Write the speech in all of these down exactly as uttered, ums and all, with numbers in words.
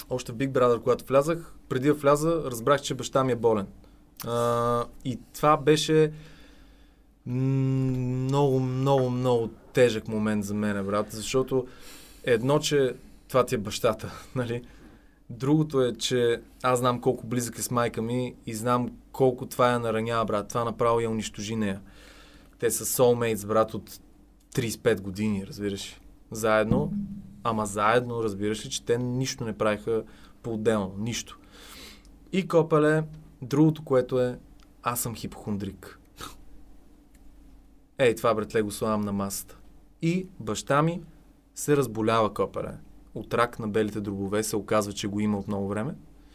още в Big Brother, когато влязах, преди да вляза, разбрах, че баща ми е болен. А, и това беше много, много, много тежък момент за мен, брат, защото едно, че това ти е бащата, нали? Другото е, че аз знам колко близък е с майка ми и знам колко това я наранява, брат. Това направо я унищожи нея. Те са soulmates, брат, от трийсет и пет години, разбираш. Заедно, ама заедно, разбираш ли, че те нищо не правиха по-отделно. Нищо. И копеле, другото, което е, аз съм хипохондрик. Ей, това, братле, го слагам на масата. И баща ми се разболява, копеле. От рак на белите дробове се оказва, че го има от много време.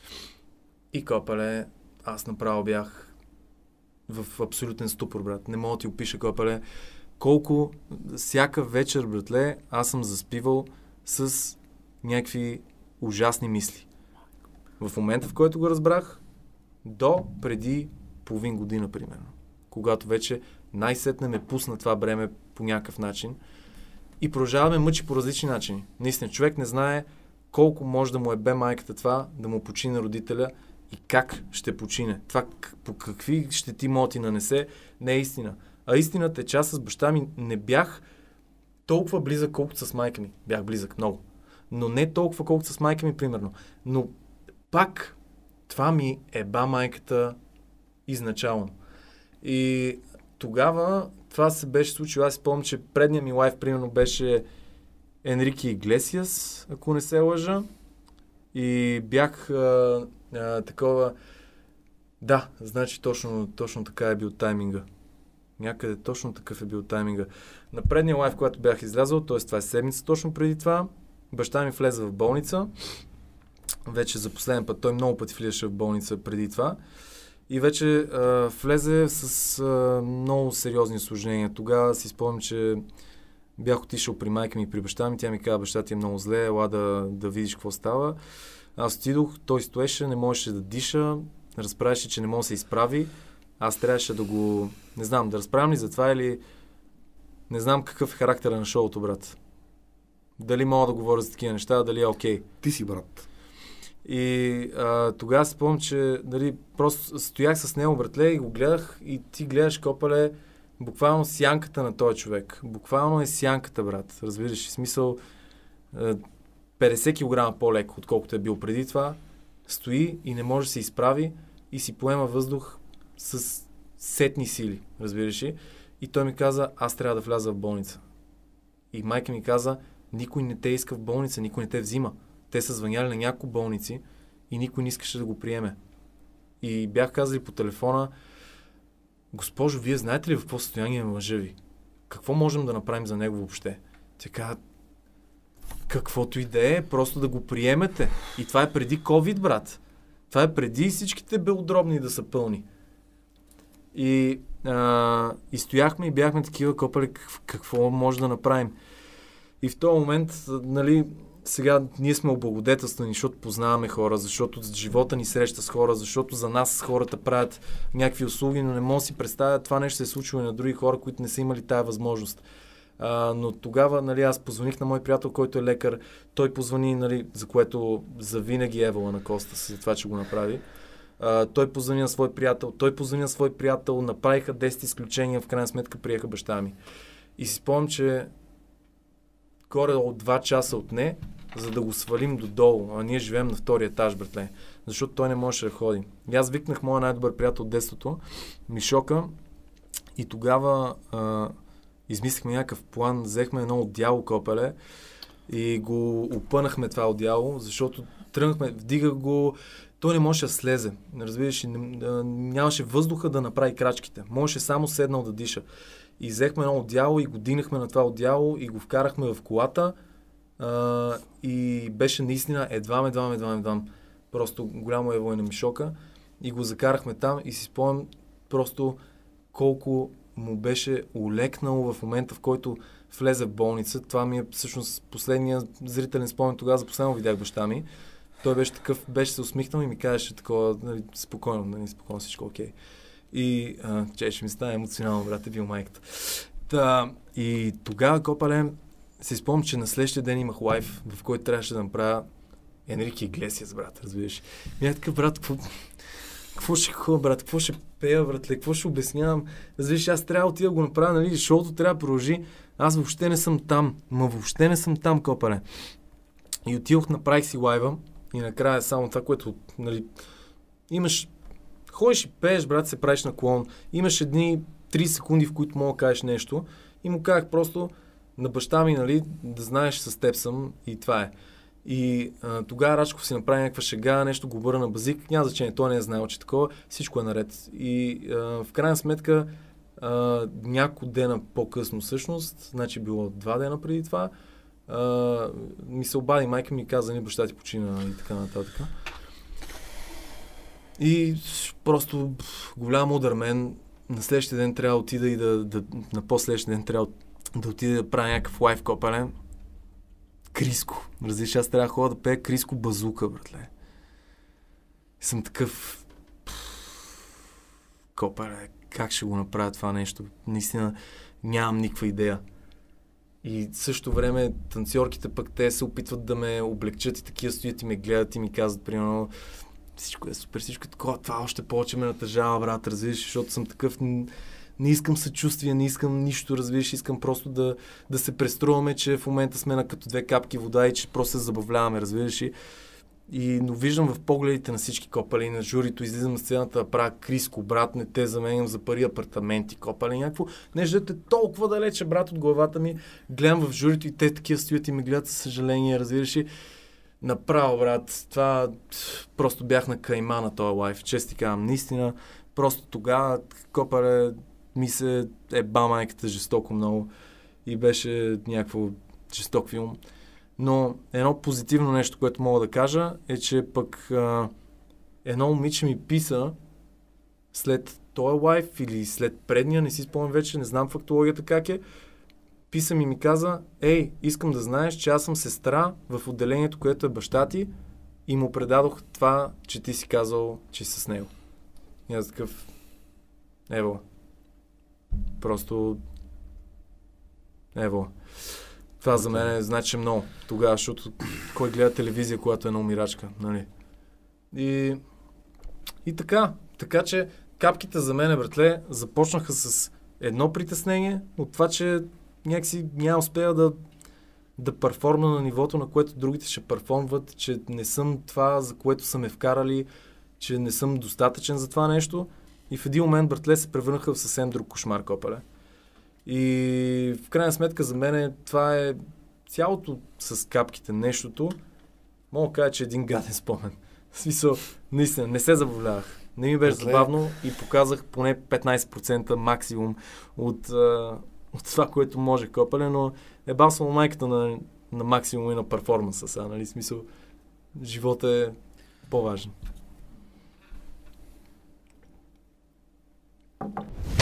И копеле, аз направо бях в абсолютен ступор, брат. Не мога да ти опиша, копеле, колко всяка вечер, братле, аз съм заспивал с някакви ужасни мисли. В момента, в който го разбрах, до преди половин година, примерно. Когато вече най-сетне ме пусна това бреме по някакъв начин и продължава да ме мъчи по различни начини. Наистина, човек не знае колко може да му е бе майката това, да му почине родителя и как ще почине. Това по какви щети могат ти нанесе, не е истина. А истината е, че аз с баща ми не бях толкова близък, колкото с майка ми. Бях близък много. Но не толкова, колкото с майка ми, примерно. Но пак това ми е ба майката изначално. И тогава това се беше случило. Аз си помня, че предният ми лайф, примерно, беше Енрике Иглесиас, ако не се лъжа. И бях а, а, такова... Да, значи точно, точно така е бил тайминга. Някъде точно такъв е бил тайминга. На предния лайф, когато бях излязъл, т.е. това е седмица точно преди това, баща ми влезе в болница. Вече за последен път, той много пъти влизаше в болница преди това. И вече а, влезе с а, много сериозни осложнения. Тогава си спомням, че бях отишъл при майка ми и при баща ми. Тя ми каза, баща ти е много зле, ела да, да видиш какво става. Аз отидох, той стоеше, не можеше да диша, разправяше, че не може да се изправи. Аз трябваше да го... Не знам, да разправям ли за това или... Не знам какъв е характера на шоуто, брат. Дали мога да говоря за такива неща, дали е окей. Okay. Ти си брат. И а, тогава си спомням, че дали, просто стоях с него, братле, и го гледах и ти гледаш, копале, буквално сянката на този човек. Буквално е сянката, брат. Разбираш, в смисъл петдесет килограма по-леко, отколкото е бил преди това. Стои и не може да се изправи и си поема въздух с сетни сили, разбираш ли? И той ми каза, аз трябва да вляза в болница. И майка ми каза, никой не те иска в болница, никой не те взима. Те са звъняли на няколко болници и никой не искаше да го приеме. И бях казали по телефона, госпожо, вие знаете ли в какво състояние е мъжа ви? Какво можем да направим за него въобще? Тя каза, каквото и да е, просто да го приемете. И това е преди COVID, брат. Това е преди всичките белодробни да са пълни. И, а, и стояхме и бяхме такива, копали, какво може да направим. И в този момент, нали, сега ние сме облагодетелствани, защото познаваме хора, защото живота ни среща с хора, защото за нас хората правят някакви услуги, но не мога да си представя, това нещо се е случило и на други хора, които не са имали тая възможност. А, но тогава, нали, аз позвоних на мой приятел, който е лекар, той позвони, нали, за което завинаги евала на коста за това, че го направи. Uh, той позвони на свой приятел, той позвони на свой приятел, направиха десет изключения, в крайна сметка приеха баща ми. И си спомням, че горе от два часа отне, за да го свалим додолу, а ние живеем на втория етаж, братле, защото той не можеше да ходи. И аз викнах моя най-добър приятел от детството, Мишока, и тогава uh, измислихме някакъв план, взехме едно одяло, копеле, и го опънахме това одяло, защото тръгнахме, вдигах го, той не можеше да слезе. Разбираш, нямаше въздуха да направи крачките. Можеше само седнал да диша. И взехме едно одяло и го дигнахме на това одяло и го вкарахме в колата. А, и беше наистина едвам, едвам, едвам, едвам. Просто голямо ево и на Мишока. И го закарахме там и си спомням просто колко му беше улекнало в момента, в който влезе в болница. Това ми е всъщност последния зрителен спомен. Тогава за последно видях баща ми. Той беше такъв, беше се усмихнал и ми казваше такова, нали, спокойно, нали, спокойно, всичко окей. Okay. И, а, че ще ми стане емоционално, брат, е бил майката. Та, и тогава, копале, се спомням, че на следващия ден имах лайф, в който трябваше да направя Енрике Иглесиас, брат, разбираш. И е такъв, брат, какво, какво ще ходя, брат, какво ще пея, братле, какво ще обяснявам? Разбираш, аз трябва да отида да го направя, нали, шоуто трябва да продължи. Аз въобще не съм там, ма въобще не съм там, копале. И отидох, направих си лайва и накрая само това, което, нали, имаш, ходиш и пееш, брат, се правиш на клон, имаш едни три секунди, в които мога да кажеш нещо и му казах просто на баща ми, нали, да знаеш, с теб съм и това е. И а, тогава Рачков си направи някаква шега, нещо го обърна на базик, няма значение, той не е знаел, че такова, всичко е наред. И а, в крайна сметка а, няколко дена по-късно всъщност, значи било два дена преди това, а, ми се обади майка ми и каза, ни баща ти почина и така нататък. И просто голям удар мен. На следващия ден трябва да отида и да, да на по-следващия ден трябва да отида да правя някакъв лайв копале. Криско. Разбираш, аз трябва да ходя да пея Криско Базука, братле. И съм такъв... Копале, как ще го направя това нещо? Наистина нямам никаква идея. И в същото време танцорките пък те се опитват да ме облегчат и такива стоят и ме гледат и ми казват, примерно, всичко е супер, всичко е такова, това още повече ме натъжава, брат, разбираш, защото съм такъв, не искам съчувствие, не искам нищо, разбираш, искам просто да, да се преструваме, че в момента сме на като две капки вода и че просто се забавляваме, разбираш. И, и но виждам в погледите на всички копали, на журито, излизам на сцената да правя Криско, брат, не те заменям за пари апартаменти, копали, някакво. Нещо е толкова далече, брат, от главата ми, гледам в журито и те такива стоят и ме гледат със съжаление, разбираш. Направо, брат, това просто бях на кайма на този лайф, често ти казвам, наистина, просто тогава копале ми се еба майката жестоко много и беше някакво жесток филм. Но едно позитивно нещо, което мога да кажа, е, че пък а, едно момиче ми писа след този лайф или след предния, не си спомням вече, не знам фактологията как е, писа ми и ми каза, ей, искам да знаеш, че аз съм сестра в отделението, което е баща ти и му предадох това, че ти си казал, че си с него. И аз такъв, ево, просто, ево. Това за мен значи много тогава, защото кой гледа телевизия, когато е на умирачка, нали? И, и така, така че капките за мен, братле, започнаха с едно притеснение от това, че някакси няма успея да, да перформна на нивото, на което другите ще перформват, че не съм това, за което са ме вкарали, че не съм достатъчен за това нещо. И в един момент, братле, се превърнаха в съвсем друг кошмар, копале. И в крайна сметка за мен това е цялото с капките нещото. Мога да кажа, че е един гаден спомен. В смисъл, наистина, не се забавлявах. Не ми беше забавно и показах поне петнайсет процента максимум от, а, от това, което може копале, но е бал само майката на, на максимум и на перформанса сега, нали? В смисъл, живота е по-важен.